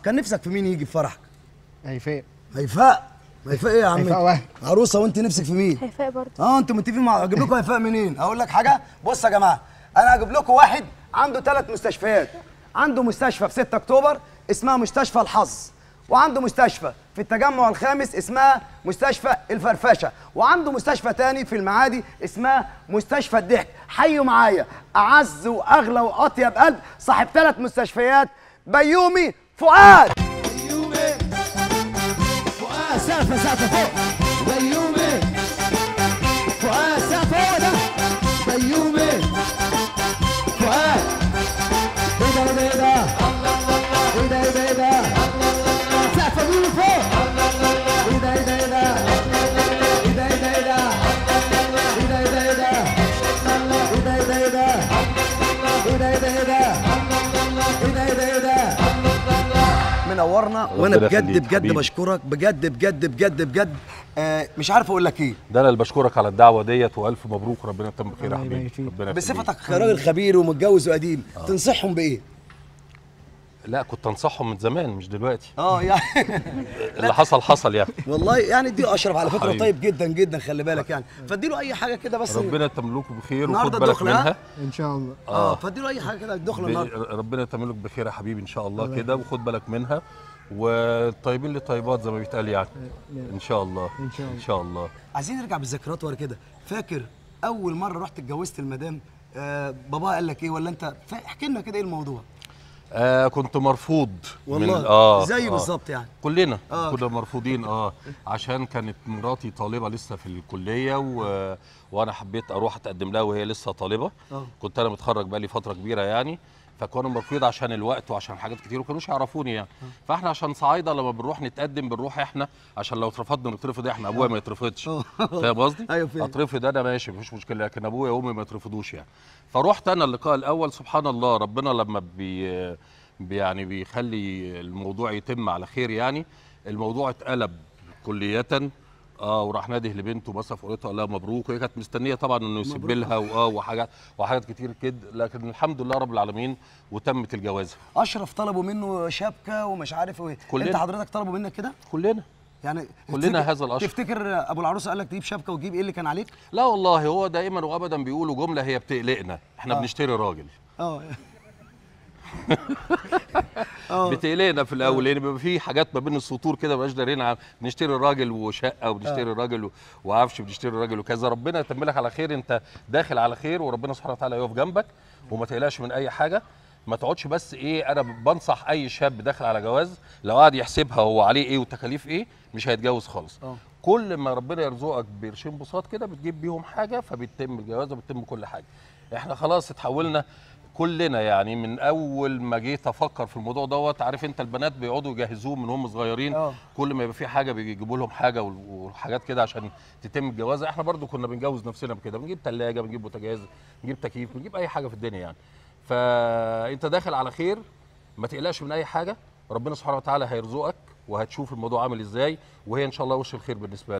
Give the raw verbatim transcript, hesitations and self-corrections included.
كان نفسك في مين يجي في فرحك؟ هيفاء. هيفاء؟ هيفاء ايه يا عم؟ هيفاء واحد عروسه وانت نفسك في مين؟ هيفاء برضه. اه انتوا متفقين مع اجيب لكم هيفاء منين؟ اقول لك حاجه، بص يا جماعه، انا هجيب لكم واحد عنده ثلاث مستشفيات. عنده مستشفى في ستة اكتوبر اسمها مستشفى الحظ، وعنده مستشفى في التجمع الخامس اسمها مستشفى الفرفشه، وعنده مستشفى تاني في المعادي اسمها مستشفى الضحك. حيوا معايا اعز واغلى واطيب قلب صاحب ثلاث مستشفيات، بيومي فؤاد. بيومي فؤاد، سقفه سقفه فوق. بيومي فؤاد، سقفه فوق ده. بيومي فؤاد. ايه ده ايه ده ايه ده ايه ده ايه ده سقفه بيومي فوق. ايه ده ايه ده ايه ده ايه ده ايه ده ايه ده ايه ده ايه ده ايه ده ايه ده ايه ده ايه ده ايه ده ايه ده ايه ده ايه ده ايه ده ايه ده منورنا، وانا بجد بجد بشكرك بجد بجد بجد بجد. آه مش عارف اقول لك ايه. ده انا اللي بشكرك على الدعوه ديت، والف مبروك، ربنا يتم بخير يا حبيبي. ربنا بصفتك راجل خبير ومتجوز وقديم، آه. تنصحهم بايه؟ لا كنت انصحهم من زمان مش دلوقتي. اه يعني اللي حصل حصل يعني. والله يعني اديله اشرف على فكره حبيبي. طيب جدا جدا، خلي بالك يعني، فاديله اي حاجه كده بس. ربنا يتم لكم بخير وخد بالك منها ان شاء الله. اه, آه. فاديله اي حاجه كده الدخله النهارده. ربنا يتم لك بخير يا حبيبي ان شاء الله كده، وخد بالك منها، والطيبين للطيبات زي ما بيتقال يعني. ان شاء الله ان شاء الله ان شاء الله. عايزين نرجع بالذكريات ورا كده. فاكر اول مره رحت اتجوزت المدام، آه باباها قال لك ايه ولا انت؟ احكي لنا كده ايه الموضوع. آه كنت مرفوض والله. من اه زي آه بالظبط يعني كلنا آه. كنا مرفوضين اه عشان كانت مراتي طالبه لسه في الكليه، و... وانا حبيت اروح اتقدم لها وهي لسه طالبه. آه. كنت انا متخرج بقالي فتره كبيره يعني، فكانوا مرفوض عشان الوقت وعشان حاجات كتير وما كانوش يعرفوني يعني. آه. فاحنا عشان صعايده لما بنروح نتقدم بنروح احنا، عشان لو اترفضنا نترفض احنا، ابويا ما يترفضش. فاهم قصدي؟ ايوه فاهم. اترفض انا ماشي مفيش مشكله، لكن ابويا وامي ما يترفضوش يعني. فروحت انا اللقاء الاول، سبحان الله ربنا لما بي يعني بيخلي الموضوع يتم على خير يعني. الموضوع اتقلب كلية، اه وراح ناده لبنته مثلا فقلت لها مبروك، وهي كانت مستنيه طبعا انه يسيب لها واه وحاجات وحاجات كتير كده، لكن الحمد لله رب العالمين وتمت الجوازه. اشرف طلبوا منه شبكه ومش عارف ايه، انت حضرتك طلبوا منك كده؟ كلنا يعني كلنا هذا الاشرف. تفتكر ابو العروسه قال لك تجيب شبكه وتجيب ايه اللي كان عليك؟ لا والله هو دائما وابدا بيقولوا جمله هي بتقلقنا، احنا آه. بنشتري راجل. اه بتقلقنا في الاول لان بيبقى في حاجات ما بين السطور كده مبقاش دارين، بنشتري راجل وشقه وبنشتري راجل وعفش بنشتري راجل وكذا. ربنا يتم لك على خير، انت داخل على خير وربنا سبحانه وتعالى يقف جنبك، وما تقلقش من اي حاجه. ما تقعدش بس ايه، انا بنصح اي شاب داخل على جواز لو قعد يحسبها هو عليه ايه والتكاليف ايه مش هيتجوز خالص. أوه. كل ما ربنا يرزقك بقرشين بساط كده بتجيب بيهم حاجه فبيتم الجواز وبتتم كل حاجه. احنا خلاص اتحولنا كلنا يعني، من اول ما جيت افكر في الموضوع دوت، عارف انت البنات بيقعدوا يجهزوهم من هم صغيرين. أوه. كل ما يبقى في حاجه بيجيبوا لهم حاجه وحاجات كده عشان تتم الجوازه. احنا برضو كنا بنجوز نفسنا بكده، بنجيب ثلاجه بنجيب بوتاجاز بنجيب تكييف بنجيب اي حاجه في الدنيا يعني. فانت داخل على خير، ما تقلقش من اي حاجه، ربنا سبحانه وتعالى هيرزقك وهتشوف الموضوع عامل ازاي، وهي ان شاء الله وش الخير بالنسبه لك.